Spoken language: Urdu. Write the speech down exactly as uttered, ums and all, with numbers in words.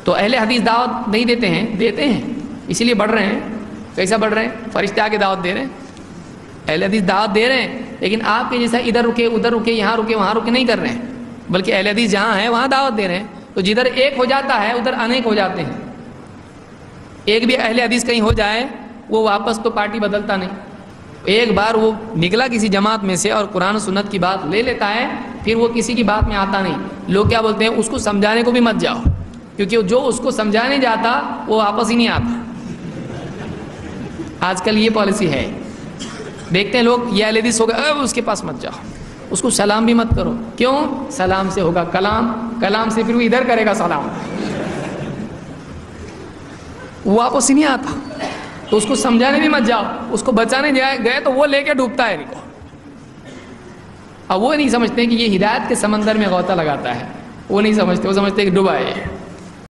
تو اہل حدیث دعوت نہیں دیتے ہیں؟ دیتے ہیں، اسی لیے بڑھ رہے ہیں۔ کیسا بڑھ رہے ہیں؟ فرشتے آ کے دعوت دے رہے ہیں، اہل حدیث دعوت دے رہے ہیں، لیکن آپ کے جیسا ادھر رکے ادھر رکے یہاں رکے وہاں رکے نہیں کر رہے ہیں، بلکہ اہل حدیث جہاں ہے وہاں دعوت دے رہے ہیں۔ تو جدھر ایک ہو جاتا ہے ادھر انیک ہو جاتے ہیں۔ ایک بھی اہل حدیث کہیں ہو جائے وہ واپس تو پارٹی بدلتا نہیں، ایک بار وہ نکلا کسی جماعت میں سے اور قرآن و سنت کی بات لے لیتا ہے، پھر وہ کسی کی بات میں آتا نہیں۔ لوگ کیا بولتے ہیں؟ اس کو سمجھانے کو بھی مت جاؤ، کیونکہ جو اس کو سمجھانے جاتا وہ واپس ہی نہیں آتا۔ آج کل یہ پالیسی ہے، دیکھتے ہیں لوگ یہ اہل حدیث ہو گئے اس کے پاس مت جاؤ، اس کو سلام بھی مت کرو۔ کیوں؟ سلام سے ہوگا کلام، کلام سے پھر وہ ادھر کرے گا سلام، وہ واپس ہی نہیں آتا۔ تو اس کو سمجھانے بھی مت جاؤ، اس کو بچانے جائے گئے تو وہ لے کے ڈوبتا ہے ان کو۔ اب وہ نہیں سمجھتے کہ یہ ہدایت کے سمندر میں غوطہ لگاتا ہے، وہ نہیں سمجھتے، وہ سمجھتے کہ ڈوبا ہے۔